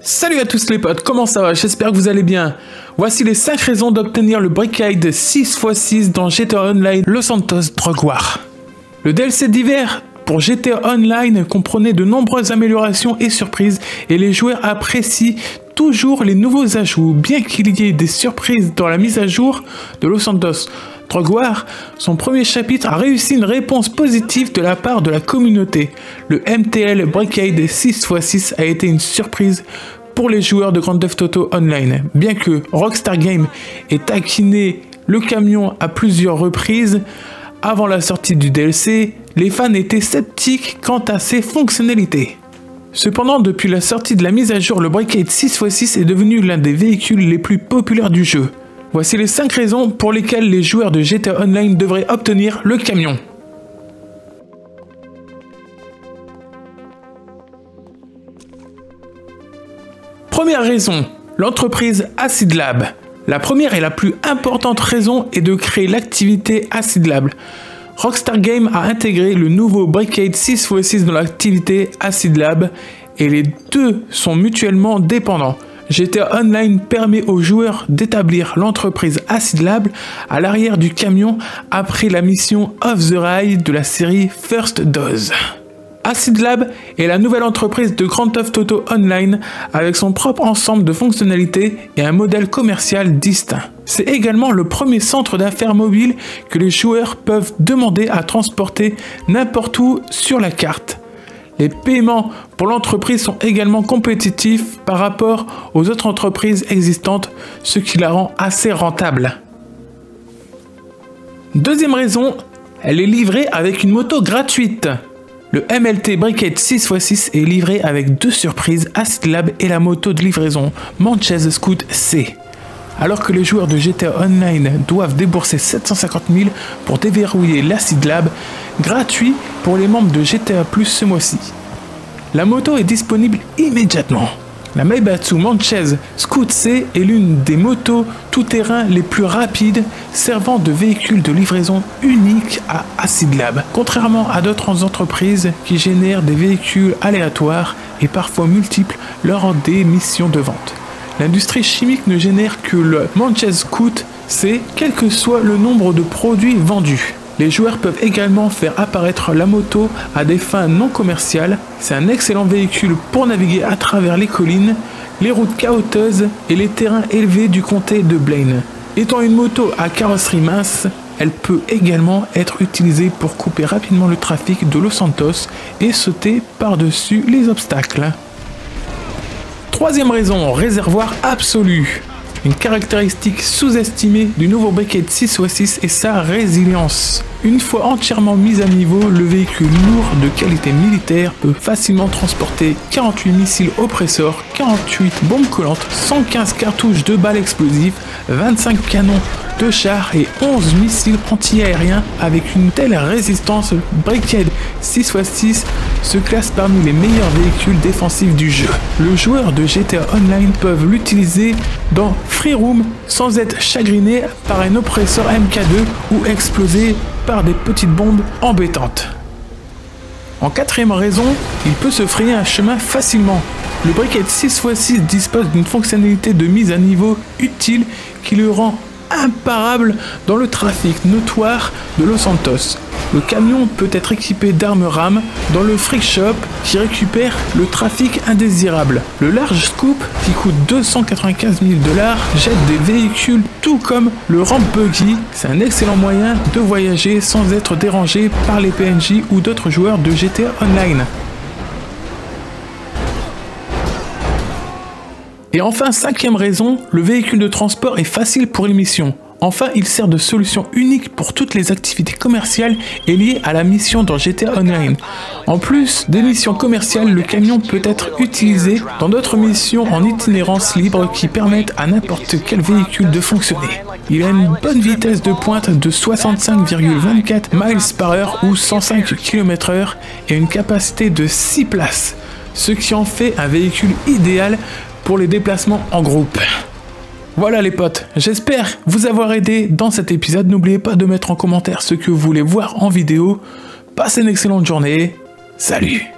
Salut à tous les potes, comment ça va? J'espère que vous allez bien. Voici les 5 raisons d'obtenir le Brickade 6x6 dans GTA Online Los Santos Drug War. Le DLC d'hiver pour GTA Online comprenait de nombreuses améliorations et surprises et les joueurs apprécient toujours les nouveaux ajouts. Bien qu'il y ait des surprises dans la mise à jour de Los Santos Drug War, son premier chapitre a réussi une réponse positive de la part de la communauté. Le MTL Brickade 6x6 a été une surprise pour les joueurs de Grand Theft Auto Online. Bien que Rockstar Games ait taquiné le camion à plusieurs reprises avant la sortie du DLC, les fans étaient sceptiques quant à ses fonctionnalités. Cependant, depuis la sortie de la mise à jour, le Brickade 6x6 est devenu l'un des véhicules les plus populaires du jeu. Voici les 5 raisons pour lesquelles les joueurs de GTA Online devraient obtenir le camion. Première raison, l'entreprise Acid Lab. La première et la plus importante raison est de créer l'activité Acid Lab. Rockstar Games a intégré le nouveau Brickade 6x6 dans l'activité Acid Lab et les deux sont mutuellement dépendants. GTA Online permet aux joueurs d'établir l'entreprise Acid Lab à l'arrière du camion après la mission Off the Rail de la série First Dose. Acid Lab est la nouvelle entreprise de Grand Theft Auto Online avec son propre ensemble de fonctionnalités et un modèle commercial distinct. C'est également le premier centre d'affaires mobile que les joueurs peuvent demander à transporter n'importe où sur la carte. Les paiements pour l'entreprise sont également compétitifs par rapport aux autres entreprises existantes, ce qui la rend assez rentable. Deuxième raison, elle est livrée avec une moto gratuite. Le MLT Brickade 6x6 est livré avec 2 surprises, Acid Lab et la moto de livraison Monchez Scoot C. Alors que les joueurs de GTA Online doivent débourser 750 000 pour déverrouiller l'Acid Lab, gratuit pour les membres de GTA Plus ce mois-ci. La moto est disponible immédiatement. La Meibatsu Monchez Scoot C est l'une des motos tout-terrain les plus rapides servant de véhicule de livraison unique à Acid Lab. Contrairement à d'autres entreprises qui génèrent des véhicules aléatoires et parfois multiples lors des missions de vente. L'industrie chimique ne génère que le Monchez Scoot C, quel que soit le nombre de produits vendus. Les joueurs peuvent également faire apparaître la moto à des fins non commerciales. C'est un excellent véhicule pour naviguer à travers les collines, les routes chaotiques et les terrains élevés du comté de Blaine. Étant une moto à carrosserie mince, elle peut également être utilisée pour couper rapidement le trafic de Los Santos et sauter par-dessus les obstacles. Troisième raison, réservoir absolu. Une caractéristique sous-estimée du nouveau Brickade 6x6 est sa résilience. Une fois entièrement mis à niveau, le véhicule lourd de qualité militaire peut facilement transporter 48 missiles oppresseurs, 48 bombes collantes, 115 cartouches de balles explosives, 25 canons de chars et 11 missiles anti-aériens. Avec une telle résistance, Brickade 6x6 se classe parmi les meilleurs véhicules défensifs du jeu. Le joueur de GTA Online peut l'utiliser dans Free Roam sans être chagriné par un oppresseur MK2 ou explosé par des petites bombes embêtantes. En quatrième raison, il peut se frayer un chemin facilement. Le Brickade 6x6 dispose d'une fonctionnalité de mise à niveau utile qui le rend imparable dans le trafic notoire de Los Santos. Le camion peut être équipé d'armes rames dans le freak shop qui récupère le trafic indésirable. Le large scoop qui coûte 295 000 $, jette des véhicules tout comme le ramp buggy. C'est un excellent moyen de voyager sans être dérangé par les PNJ ou d'autres joueurs de GTA Online. Et enfin, cinquième raison, le véhicule de transport est facile pour les missions. Enfin, il sert de solution unique pour toutes les activités commerciales et liées à la mission dans GTA Online. En plus des missions commerciales, le camion peut être utilisé dans d'autres missions en itinérance libre qui permettent à n'importe quel véhicule de fonctionner. Il a une bonne vitesse de pointe de 65,24 miles par heure ou 105 km/h et une capacité de 6 places, ce qui en fait un véhicule idéal pour les déplacements en groupe. Voilà les potes, j'espère vous avoir aidé dans cet épisode. N'oubliez pas de mettre en commentaire ce que vous voulez voir en vidéo. Passez une excellente journée. Salut!